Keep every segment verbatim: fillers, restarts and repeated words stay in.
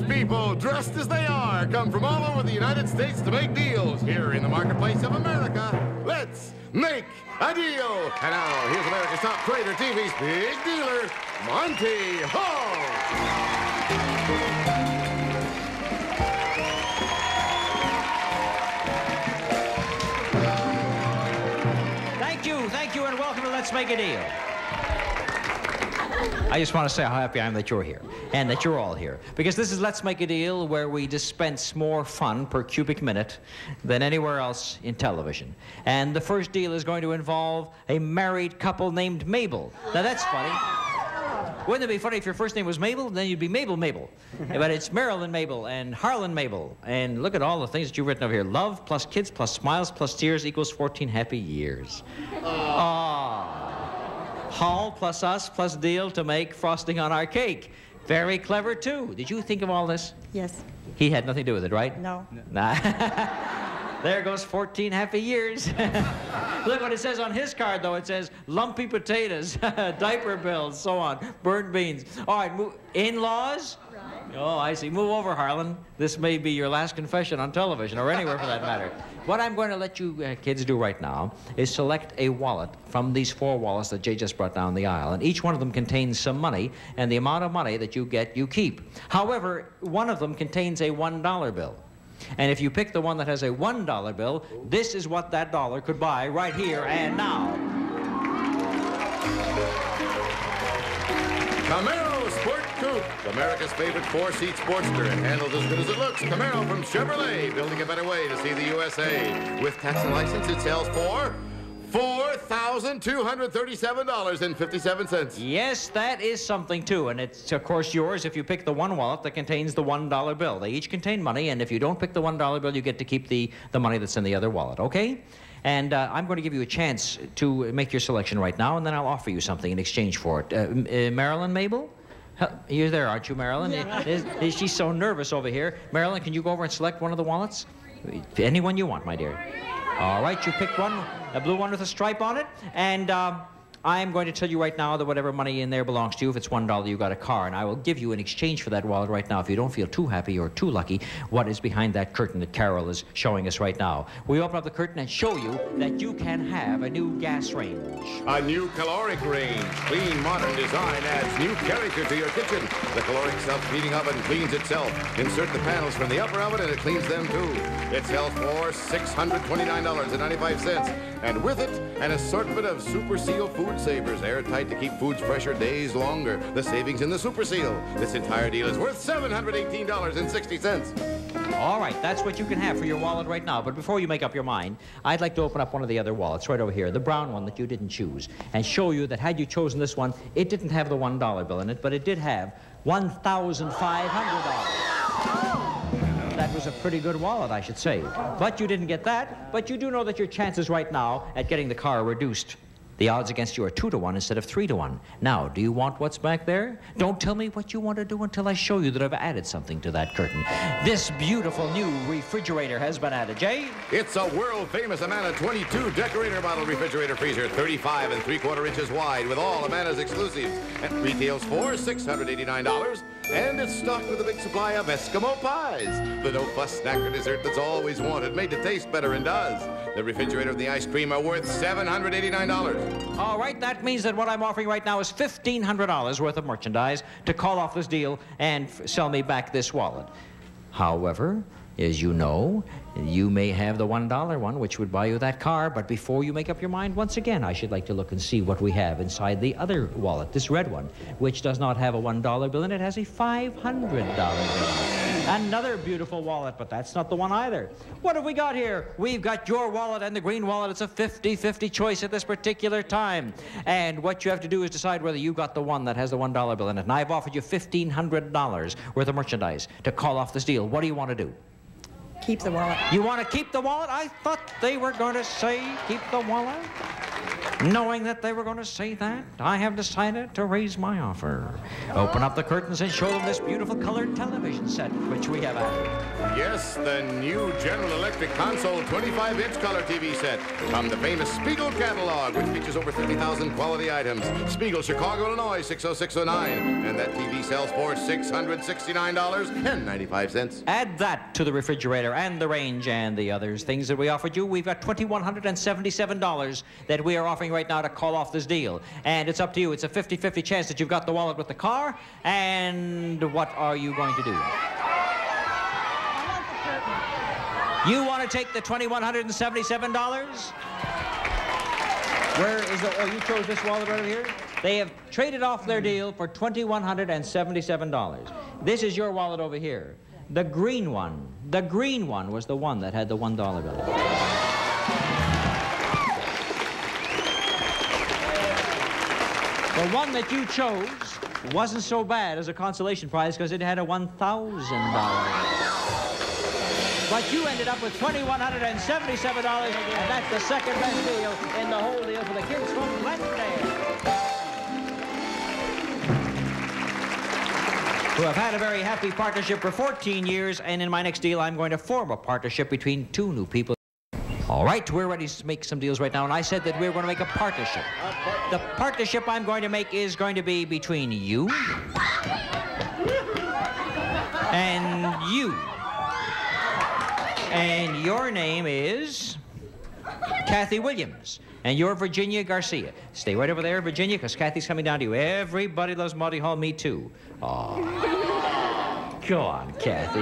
people, dressed as they are, come from all over the United States to make deals here in the marketplace of America. Let's make a deal. And now, here's America's top trader, T V's big dealer, Monty Hall. Thank you, thank you, and welcome to Let's Make a Deal. I just want to say how happy I am that you're here, and that you're all here. Because this is Let's Make a Deal, where we dispense more fun per cubic minute than anywhere else in television. And the first deal is going to involve a married couple named Mabel. Now that's funny. Wouldn't it be funny if your first name was Mabel? Then you'd be Mabel Mabel. But it's Marilyn Mabel and Harlan Mabel. And look at all the things that you've written over here. Love plus kids plus smiles plus tears equals fourteen happy years. Ah. Hall plus us plus deal to make frosting on our cake. Very clever, too. Did you think of all this? Yes. He had nothing to do with it, right? No. Nah. There goes fourteen happy years. Look what it says on his card, though. It says lumpy potatoes, diaper bills, so on, burned beans. All right, move. In-laws? Right. Oh, I see. Move over, Harlan. This may be your last confession on television, or anywhere for that matter. What I'm going to let you uh, kids do right now is select a wallet from these four wallets that Jay just brought down the aisle, and each one of them contains some money, and the amount of money that you get, you keep. However, one of them contains a one dollar bill. And if you pick the one that has a one dollar bill, this is what that dollar could buy right here and now. Camaro Sport Coupe, America's favorite four-seat sportster. It handles as good as it looks. Camaro from Chevrolet, building a better way to see the U S A. With tax and license, it sells for four thousand two hundred thirty-seven dollars and fifty-seven cents. Yes, that is something, too. And it's, of course, yours if you pick the one wallet that contains the one dollar bill. They each contain money, and if you don't pick the one dollar bill, you get to keep the, the money that's in the other wallet, okay? And uh, I'm going to give you a chance to make your selection right now, and then I'll offer you something in exchange for it. Uh, uh, Marilyn Mabel? You're there, aren't you, Marilyn? Yeah. Is, is, she's so nervous over here. Marilyn, can you go over and select one of the wallets? Anyone you want, my dear. All right, you pick one, a blue one with a stripe on it, and um, I'm going to tell you right now that whatever money in there belongs to you. If it's one dollar, you got a car, and I will give you in exchange for that wallet right now, if you don't feel too happy or too lucky, what is behind that curtain that Carol is showing us right now. We open up the curtain and show you that you can have a new gas range. A new caloric range. Clean, modern design adds new character to your kitchen. The caloric self-heating oven cleans itself. Insert the panels from the upper oven and it cleans them too. It sells for six hundred twenty-nine dollars and ninety-five cents. And with it, an assortment of Super Seal food savers, airtight to keep foods fresher days longer. The savings in the Super Seal. This entire deal is worth seven hundred eighteen dollars and sixty cents. All right, that's what you can have for your wallet right now. But before you make up your mind, I'd like to open up one of the other wallets right over here, the brown one that you didn't choose, and show you that had you chosen this one, it didn't have the one dollar bill in it, but it did have one thousand five hundred dollars. That was a pretty good wallet, I should say. But you didn't get that, but you do know that your chances right now at getting the car are reduced. The odds against you are two to one instead of three to one. Now, do you want what's back there? Don't tell me what you want to do until I show you that I've added something to that curtain. This beautiful new refrigerator has been added. Jay? It's a world-famous Amana twenty-two decorator model refrigerator freezer, thirty-five and three-quarter inches wide, with all Amana's exclusives. And retails for six hundred eighty-nine dollars. And it's stocked with a big supply of Eskimo pies. The no-fuss snacker dessert that's always wanted, made to taste better and does. The refrigerator and the ice cream are worth seven hundred eighty-nine dollars. All right, that means that what I'm offering right now is fifteen hundred dollars worth of merchandise to call off this deal and f sell me back this wallet. However, as you know, you may have the one dollar one, which would buy you that car, but before you make up your mind, once again, I should like to look and see what we have inside the other wallet, this red one, which does not have a one dollar bill in it, has a five hundred dollar bill. Another beautiful wallet, but that's not the one either. What have we got here? We've got your wallet and the green wallet. It's a fifty fifty choice at this particular time. And what you have to do is decide whether you got the one that has the one dollar bill in it. And I've offered you fifteen hundred dollars worth of merchandise to call off this deal. What do you want to do? Keep the wallet. You want to keep the wallet? I thought they were going to say keep the wallet. Knowing that they were going to say that, I have decided to raise my offer. Open up the curtains and show them this beautiful colored television set, which we have added. Yes, the new General Electric console twenty-five inch color T V set from the famous Spiegel catalog, which features over thirty thousand quality items. Spiegel, Chicago, Illinois, six oh six oh nine. And that T V sells for six hundred sixty-nine dollars and ninety-five cents. Add that to the refrigerator and the range and the others things that we offered you. We've got two thousand one hundred seventy-seven dollars that we are offering right now to call off this deal. And it's up to you. It's a fifty fifty chance that you've got the wallet with the car. And what are you going to do? You want to take the two thousand one hundred seventy-seven dollars? Where is the... Oh, you chose this wallet right over here? They have traded off their deal for two thousand one hundred seventy-seven dollars. This is your wallet over here. The green one. The green one was the one that had the one dollar bill. The one that you chose wasn't so bad as a consolation prize because it had a one thousand dollars. But you ended up with two thousand one hundred seventy-seven dollars, and that's the second best deal in the whole deal for the kids from Glendale, who have had a very happy partnership for fourteen years, and in my next deal, I'm going to form a partnership between two new people. All right, we're ready to make some deals right now, and I said that we were going to make a partnership. The partnership I'm going to make is going to be between you and you. And your name is Kathy Williams, and you're Virginia Garcia. Stay right over there, Virginia, because Kathy's coming down to you. Everybody loves Monty Hall, me too. Oh. Go on, Kathy.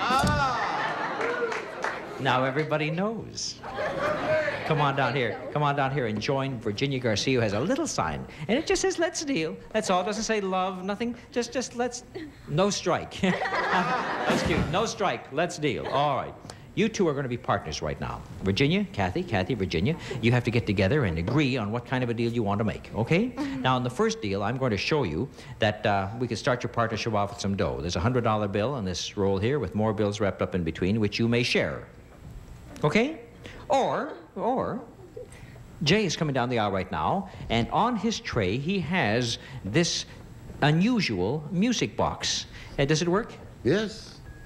Now everybody knows. Come on down here. Come on down here and join Virginia Garcia, who has a little sign. And it just says, let's deal. That's all. It doesn't say love, nothing. Just, just let's... No strike. That's cute. No strike. Let's deal. All right. You two are going to be partners right now. Virginia, Kathy, Kathy, Virginia, you have to get together and agree on what kind of a deal you want to make, okay? Mm-hmm. Now, in the first deal, I'm going to show you that uh, we can start your partnership off with some dough. There's a one hundred dollar bill on this roll here with more bills wrapped up in between, which you may share. Okay? Or, or, Jay is coming down the aisle right now, and on his tray, he has this unusual music box. Uh, does it work? Yes.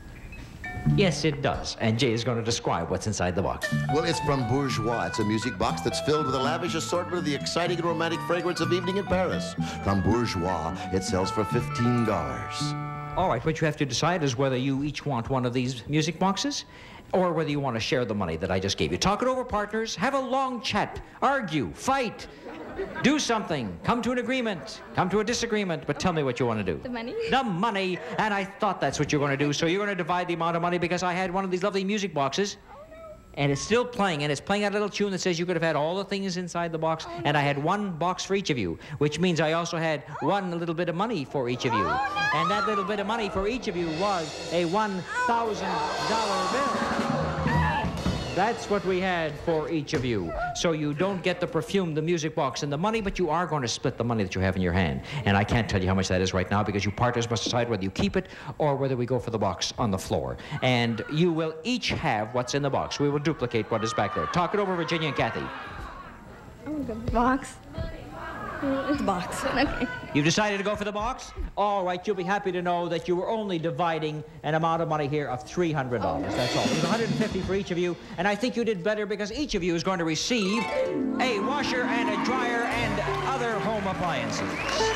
Yes, it does. And Jay is going to describe what's inside the box. Well, it's from Bourgeois. It's a music box that's filled with a lavish assortment of the exciting and romantic fragrance of evening in Paris. From Bourgeois, it sells for fifteen dollars. All right, what you have to decide is whether you each want one of these music boxes or whether you want to share the money that I just gave you. Talk it over, partners. Have a long chat. Argue. Fight. Do something. Come to an agreement. Come to a disagreement. But tell me what you want to do. The money? The money. And I thought that's what you're going to do. So you're going to divide the amount of money because I had one of these lovely music boxes. And it's still playing, and it's playing out a little tune that says you could have had all the things inside the box, and I had one box for each of you, which means I also had one little bit of money for each of you. And that little bit of money for each of you was a one thousand dollar bill. That's what we had for each of you. So you don't get the perfume, the music box, and the money, but you are going to split the money that you have in your hand. And I can't tell you how much that is right now because you partners must decide whether you keep it or whether we go for the box on the floor. And you will each have what's in the box. We will duplicate what is back there. Talk it over, Virginia and Kathy. I'm going to go for the box. The box. Okay. You decided to go for the box? All right, you'll be happy to know that you were only dividing an amount of money here of three hundred dollars. Oh. That's all. It was one hundred fifty dollars for each of you, and I think you did better because each of you is going to receive a washer and a dryer and other home appliances.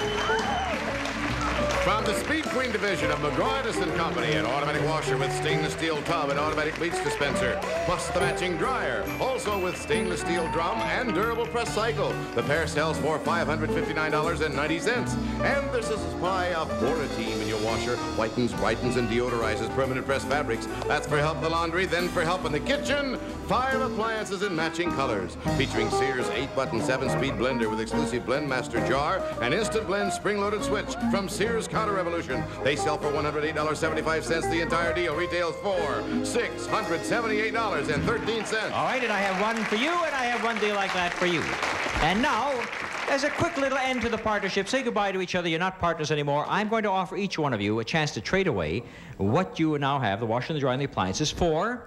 From the Speed Queen division of McGraw-Edison Company, an automatic washer with stainless steel tub and automatic bleach dispenser, plus the matching dryer, also with stainless steel drum and durable press cycle. The pair sells for five hundred fifty-nine dollars and ninety cents. And there's a supply of Borateam in your washer, whitens, brightens, and deodorizes permanent press fabrics. That's for help in the laundry, then for help in the kitchen. Five appliances in matching colors, featuring Sears eight button seven speed blender with exclusive Blend Master jar and Instant Blend spring-loaded switch from Sears Counter Revolution. They sell for one hundred eight dollars and seventy-five cents. The entire deal retails for six hundred seventy-eight dollars and thirteen cents. All right, and I have one for you, and I have one deal like that for you. And now, as a quick little end to the partnership, say goodbye to each other. You're not partners anymore. I'm going to offer each one of you a chance to trade away what you now have, the washer and the dryer and the appliances, for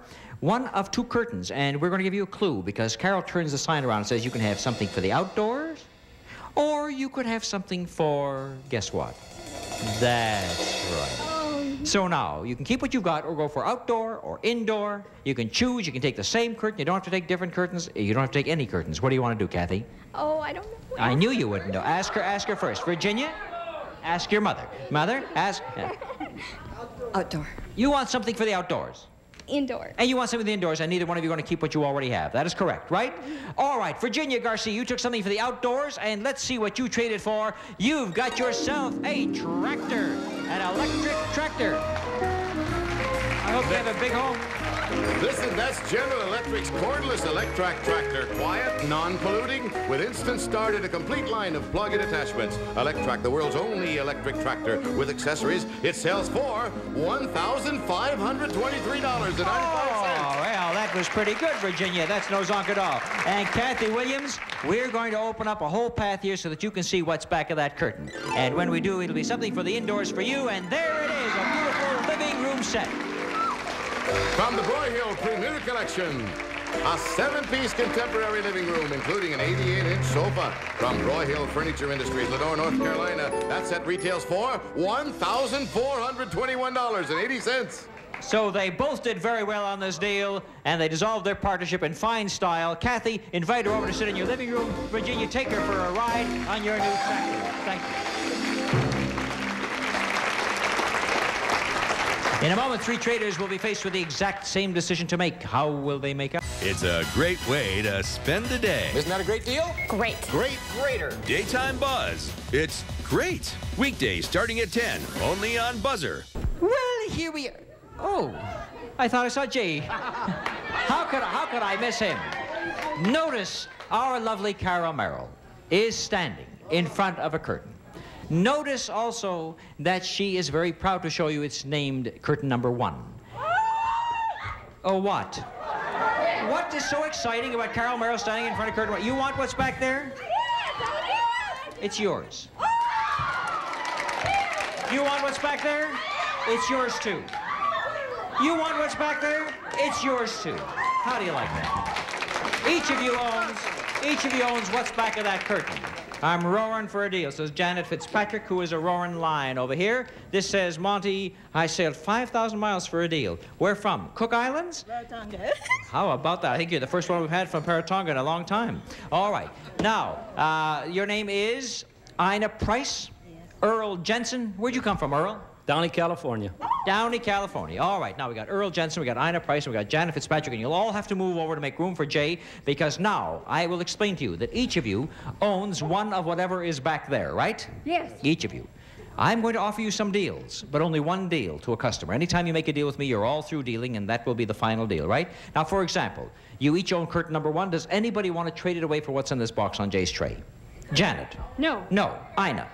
one of two curtains, and we're going to give you a clue because Carol turns the sign around and says you can have something for the outdoors, or you could have something for, guess what? That's right. So now, you can keep what you've got or go for outdoor or indoor. You can choose. You can take the same curtain. You don't have to take different curtains. You don't have to take any curtains. What do you want to do, Kathy? Oh, I don't know. I knew you wouldn't know. Ask her, ask her first. Virginia, ask your mother. Mother, ask... Uh, Outdoor. you want something for the outdoors. Indoor. And you want something for the indoors, and neither one of you are going to keep what you already have. That is correct, right? All right, Virginia Garcia, you took something for the outdoors, and let's see what you traded for. You've got yourself a tractor, an electric tractor. I hope you have a big home. Listen, that's General Electric's cordless Electrac tractor. Quiet, non-polluting, with instant start and a complete line of plug-in attachments. Electrac, the world's only electric tractor with accessories. It sells for one thousand five hundred twenty-three dollars and ninety-five cents. Oh, well, that was pretty good, Virginia. That's no zonk at all. And Kathy Williams, we're going to open up a whole path here so that you can see what's back of that curtain. And when we do, it'll be something for the indoors for you, and there it is, a beautiful living room set. From the Broyhill Premier Collection, a seven-piece contemporary living room, including an eighty-eight inch sofa. From Broyhill Furniture Industries, Lenore, North Carolina. That set retails for one thousand four hundred twenty-one dollars and eighty cents. So they both did very well on this deal, and they dissolved their partnership in fine style. Kathy, invite her over to sit in your living room. Virginia, take her for a ride on your new tractor. Thank you. In a moment, three traders will be faced with the exact same decision to make. How will they make up? It's a great way to spend the day. Isn't that a great deal? Great. Great, greater. Daytime Buzz. It's great. Weekdays starting at ten, only on BUZZR. Well, here we are. Oh, I thought I saw Jay. How could I, how could I miss him? Notice our lovely Carol Merrill is standing in front of a curtain. Notice also that she is very proud to show you it's named curtain number one. Oh, what? What is so exciting about Carol Merrill standing in front of curtain one? You want what's back there? It's yours. You want what's back there? It's yours too. You want what's back there? It's yours too. How do you like that? Each of you owns, each of you owns what's back of that curtain. I'm roaring for a deal, says Janet Fitzpatrick, who is a roaring lion over here. This says, Monty, I sailed five thousand miles for a deal. Where from? Cook Islands? Rarotonga. How about that? I think you're the first one we've had from Rarotonga in a long time. All right. Now, uh, your name is Ina Price? Yes. Earl Jensen. Where'd you come from, Earl? Downey, California. Downey, California. All right, now we got Earl Jensen, we got Ina Price, and we got Janet Fitzpatrick, and you'll all have to move over to make room for Jay, because now I will explain to you that each of you owns one of whatever is back there, right? Yes. Each of you. I'm going to offer you some deals, but only one deal to a customer. Anytime you make a deal with me, you're all through dealing, and that will be the final deal, right? Now, for example, you each own curtain number one. Does anybody want to trade it away for what's in this box on Jay's tray? Janet? No. No. Ina?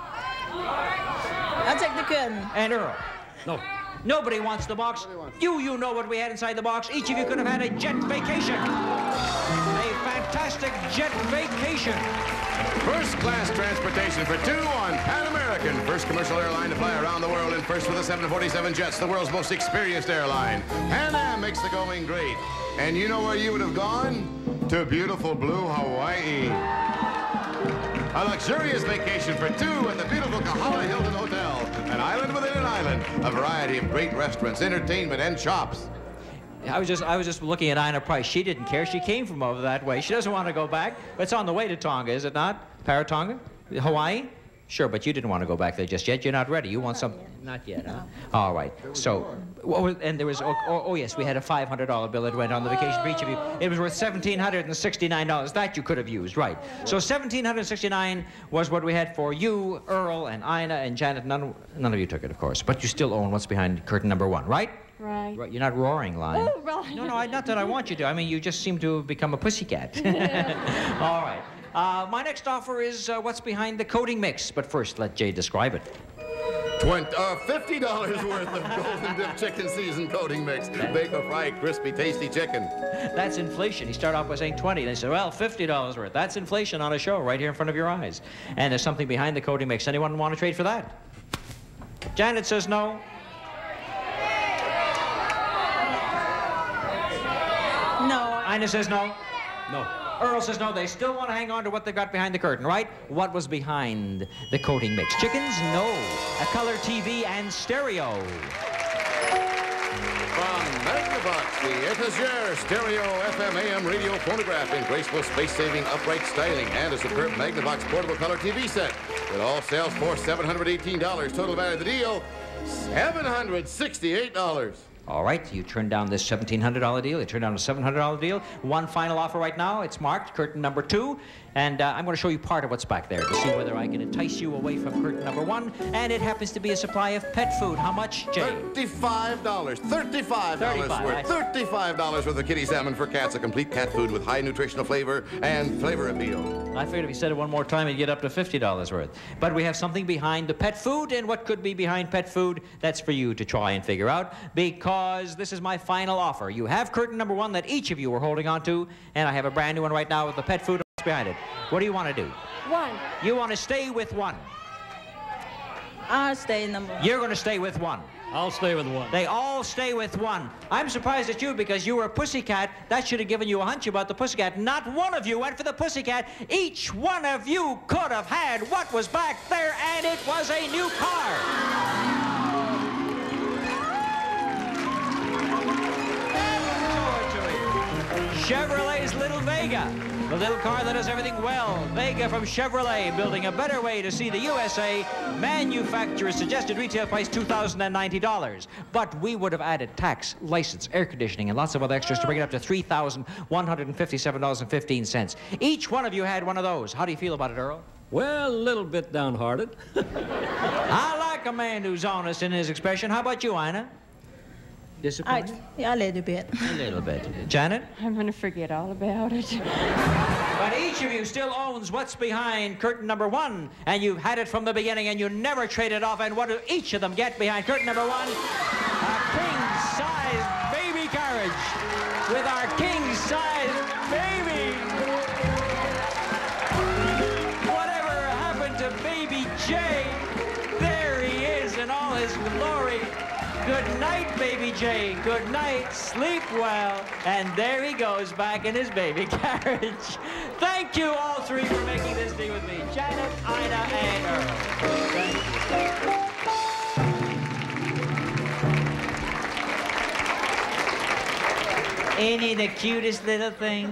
I'll take the curtain. And Earl? No. Nobody wants the box. You, you know what we had inside the box. Each of you could have had a jet vacation. A fantastic jet vacation. First-class transportation for two on Pan American. First commercial airline to fly around the world, and first with the seven forty-seven jets, the world's most experienced airline. Pan Am makes the going great. And you know where you would have gone? To beautiful blue Hawaii. A luxurious vacation for two at the beautiful Kahala Hilton Hotel. An island within an island. A variety of great restaurants, entertainment, and shops. I was just I was just looking at Ina Price. She didn't care. She came from over that way. She doesn't want to go back. But it's on the way to Tonga, is it not? Rarotonga? Hawaii? Sure, but you didn't want to go back there just yet. You're not ready. You want something? Not yet, huh? All right. So, well, and there was, oh, oh, oh, yes, we had a five hundred dollar bill that went on the vacation for each of you. It was worth one thousand seven hundred sixty-nine dollars. That you could have used, right. So one thousand seven hundred sixty-nine dollars was what we had for you, Earl, and Ina, and Janet. None, none of you took it, of course. But you still own what's behind curtain number one, right? Right. Right. You're not roaring, Lion. Oh, right. No, no, I, not that I want you to. I mean, you just seem to have become a pussycat. All right. Uh, my next offer is uh, what's behind the coating mix. But first, let Jay describe it. Twenty, uh, fifty dollars worth of Golden Dip Chicken Season Coating Mix. Bake or fry crispy, tasty chicken. That's inflation. He started off by saying twenty. And they said, well, fifty dollars worth. That's inflation on a show right here in front of your eyes. And there's something behind the coating mix. Anyone want to trade for that? Janet says no. Ina says no. No. Earl says no. They still want to hang on to what they got behind the curtain, right? What was behind the coating mix? Chickens? No. A color T V and stereo. From Magnavox, the BUZZR stereo F M A M radio phonograph in graceful space-saving upright styling and a superb Magnavox portable color T V set. It all sells for seven hundred eighteen dollars. Total value of the deal, seven hundred sixty-eight dollars. All right, you turn down this seventeen hundred dollar deal. You turn down a seven hundred dollar deal. One final offer right now. It's marked curtain number two. And uh, I'm going to show you part of what's back there to see whether I can entice you away from curtain number one. And it happens to be a supply of pet food. How much, Jay? thirty-five dollars. thirty-five dollars thirty-five, worth. I- thirty-five dollars worth of kitty salmon for cats. A complete cat food with high nutritional flavor and flavor appeal. I figured if you said it one more time, you'd get up to fifty dollars worth. But we have something behind the pet food, and what could be behind pet food, that's for you to try and figure out, because this is my final offer. You have curtain number one that each of you were holding on to, and I have a brand new one right now with the pet food behind it. What do you want to do? One. You want to stay with one. I'll stay number one. You're going to stay with one. I'll stay with one. They all stay with one. I'm surprised at you because you were a pussycat. That should have given you a hunch about the pussycat. Not one of you went for the pussycat. Each one of you could have had what was back there, and it was a new car. Chevrolet's Little Vega. The little car that does everything well. Vega from Chevrolet, building a better way to see the U S A. Manufacturer's suggested retail price two thousand ninety dollars. But we would have added tax, license, air conditioning, and lots of other extras to bring it up to three thousand one hundred fifty-seven dollars and fifteen cents. Each one of you had one of those. How do you feel about it, Earl? Well, a little bit downhearted. I like a man who's honest in his expression. How about you, Ina? Disappointed? I, yeah, a little bit. A little bit. Janet? I'm going to forget all about it. But each of you still owns what's behind curtain number one, and you've had it from the beginning, and you never traded off. And what do each of them get behind curtain number one? A king-size baby carriage with our king-size baby. Whatever happened to Baby Jay? There he is in all his glory. Good night, Baby Jay. Good night. Sleep well. And there he goes back in his baby carriage. Thank you, all three, for making this deal with me. Janet, Ina, and Earl. Thank you. Ain't he the cutest little thing?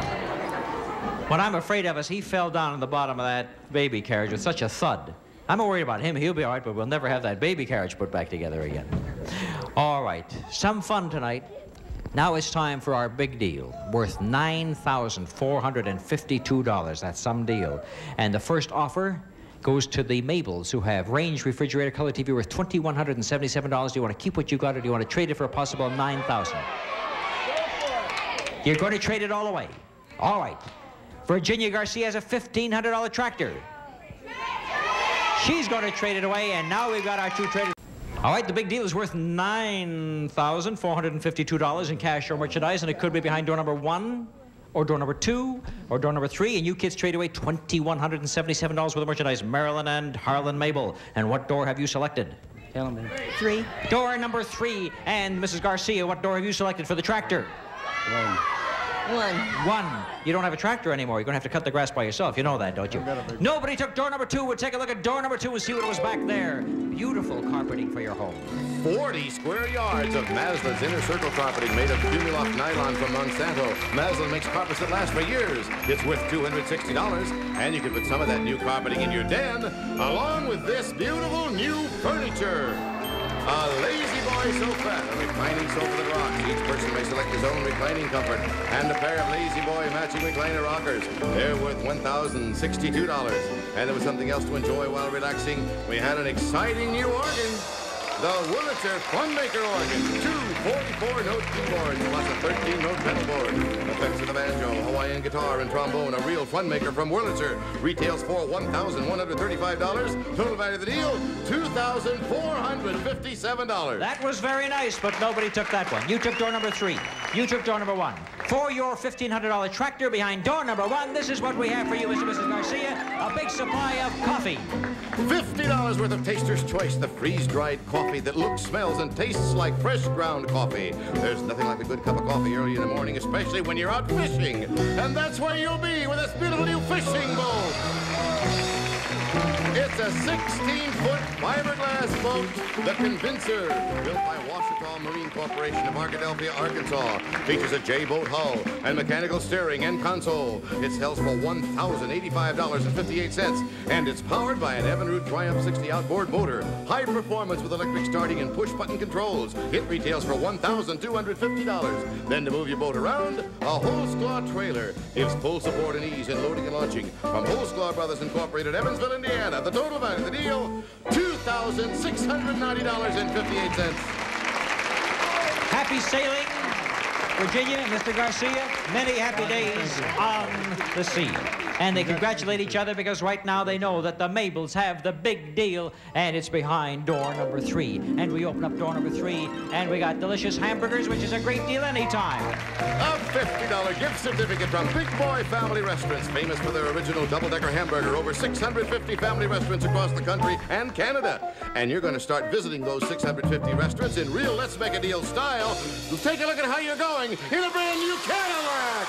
What I'm afraid of is he fell down in the bottom of that baby carriage with such a thud. I'm not worried about him. He'll be all right, but we'll never have that baby carriage put back together again. All right. Some fun tonight. Now it's time for our big deal, worth nine thousand four hundred fifty-two dollars. That's some deal. And the first offer goes to the Mabels, who have range refrigerator color T V worth two thousand one hundred seventy-seven dollars. Do you want to keep what you got, or do you want to trade it for a possible nine thousand dollars? You're going to trade it all away. All right. Virginia Garcia has a fifteen hundred dollar tractor. She's going to trade it away, and now we've got our two traders. All right, the big deal is worth nine thousand four hundred fifty-two dollars in cash or merchandise, and it could be behind door number one, or door number two, or door number three, and you kids trade away two thousand one hundred seventy-seven dollars worth of merchandise. Marilyn and Harlan Mabel. And what door have you selected? Tell me. Three. Door number three. And Missus Garcia, what door have you selected for the tractor? One. One. One. You don't have a tractor anymore. You're going to have to cut the grass by yourself. You know that, don't you? Nobody took door number two. We'll take a look at door number two and see what was back there. Beautiful carpeting for your home. forty square yards of Maslow's inner circle carpeting made of Cumuloft nylon from Monsanto. Maslow makes carpets that last for years. It's worth two hundred sixty dollars, and you can put some of that new carpeting in your den, along with this beautiful new furniture. A Lazy Boy sofa, a reclining sofa that rocks. Each person may select his own reclining comfort. And a pair of Lazy Boy matching recliner rockers. They're worth one thousand sixty-two dollars. And there was something else to enjoy while relaxing. We had an exciting new organ. The Wurlitzer Funmaker organ. Two forty-four note keyboards plus a thirteen note pedal board. Effects of the banjo, Hawaiian guitar, and trombone. A real Funmaker from Wurlitzer. Retails for one thousand one hundred thirty-five dollars. Total value of the deal, two thousand four hundred fifty-seven dollars. That was very nice, but nobody took that one. You took door number three. You took door number one. For your fifteen hundred dollar tractor behind door number one, this is what we have for you, Mister and Missus Garcia. A big supply of coffee. fifty dollars worth of Taster's Choice, the freeze-dried coffee that looks, smells, and tastes like fresh ground coffee. There's nothing like a good cup of coffee early in the morning, especially when you're out fishing. And that's where you'll be with this beautiful new fishing boat. It's a sixteen-foot fiberglass boat, the Convincer, built by Washita Marine Corporation of Arkadelphia, Arkansas. Features a J-boat hull and mechanical steering and console. It sells for one thousand eighty-five dollars and fifty-eight cents, and it's powered by an Evinrude Triumph sixty outboard motor. High performance with electric starting and push-button controls. It retails for one thousand two hundred fifty dollars. Then to move your boat around, a Holsclaw trailer gives full support and ease in loading and launching. From Holsclaw Brothers Incorporated, Evansville, Indiana. The total value of the deal, two thousand six hundred ninety dollars and fifty-eight cents. Happy sailing, Virginia and Mister Garcia. Many happy days on the sea. And they congratulate each other because right now they know that the Mabels have the big deal, and it's behind door number three. And we open up door number three, and we got delicious hamburgers, which is a great deal anytime. A fifty dollar gift certificate from Big Boy Family Restaurants, famous for their original double-decker hamburger. Over six hundred fifty family restaurants across the country and Canada. And you're going to start visiting those six hundred fifty restaurants in real Let's Make a Deal style. Take a look at how you're going in a brand new Cadillac.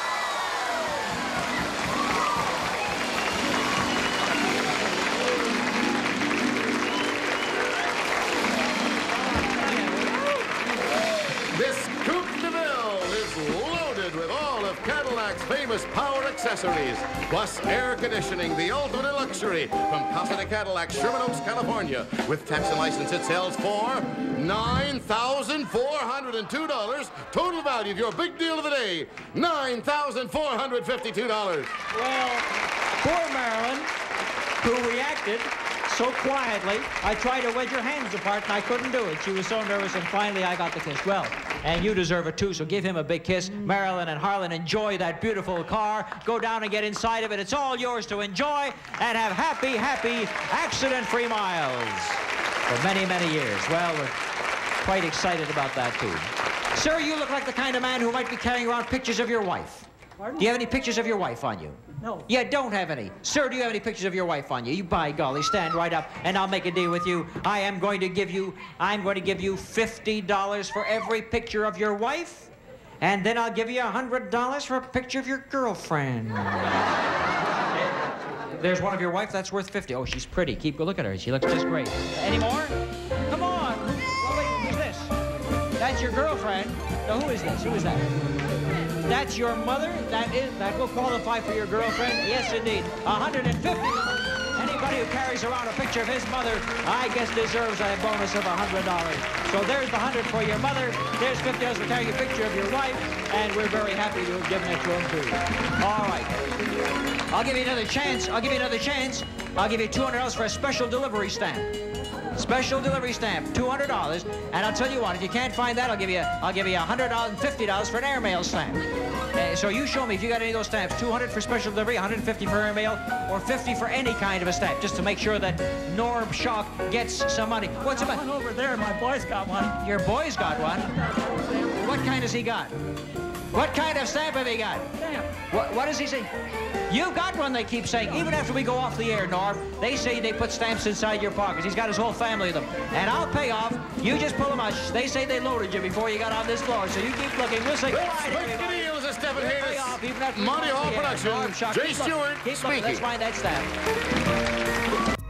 This Coupe de Ville is loaded with all of Cadillac's famous power accessories, plus air conditioning, the ultimate in luxury, from Casa de Cadillac, Sherman Oaks, California. With tax and license, it sells for nine thousand four hundred two dollars. Total value of your big deal of the day, nine thousand four hundred fifty-two dollars. Well, poor Marilyn, who reacted so quietly. I tried to wedge her hands apart, and I couldn't do it. She was so nervous, and finally I got the kiss. Well, and you deserve it, too, so give him a big kiss. Marilyn and Harlan, enjoy that beautiful car. Go down and get inside of it. It's all yours to enjoy, and have happy, happy, accident-free miles for many, many years. Well, we're quite excited about that, too. Sir, you look like the kind of man who might be carrying around pictures of your wife. Pardon? Do you have any pictures of your wife on you? No. You don't have any. Sir, do you have any pictures of your wife on you? You, by golly, stand right up, and I'll make a deal with you. I am going to give you, I'm going to give you fifty dollars for every picture of your wife, and then I'll give you one hundred dollars for a picture of your girlfriend. There's one of your wife that's worth fifty. Oh, she's pretty. Keep a look at her. She looks just great. Any more? Come on. Oh, wait, who's this? That's your girlfriend. No, who is this? Who is that? That's your mother? That is, that will qualify for your girlfriend? Yes, indeed. one hundred fifty dollars. Anybody who carries around a picture of his mother, I guess deserves a bonus of one hundred dollars. So there's the one hundred dollars for your mother. There's fifty dollars for carrying a picture of your wife, and we're very happy to have given it to him, too. All right. I'll give you another chance. I'll give you another chance. I'll give you two hundred dollars for a special delivery stamp. Special delivery stamp, two hundred dollars. And I'll tell you what, if you can't find that, I'll give you, I'll give you one hundred fifty dollars for an airmail stamp. Uh, so you show me if you got any of those stamps. two hundred for special delivery, one hundred fifty for airmail, or fifty for any kind of a stamp, just to make sure that Norm Shock gets some money. What's about? One over there, my boy's got one. Your boy's got one? What kind has he got? What kind of stamp have he got? Stamp. What, what does he say? You got one, they keep saying. Even after we go off the air, Norm, they say they put stamps inside your pockets. He's got his whole family of them. And I'll pay off. You just pull them out. They say they loaded you before you got on this floor, so you keep looking. We'll say goodbye to everybody. It was a Stefan Pay off, even after we Monty go off Hall the air. production. Norm Shock. Jay Keep looking. Stewart Keep looking. speaking. Let's find that stamp.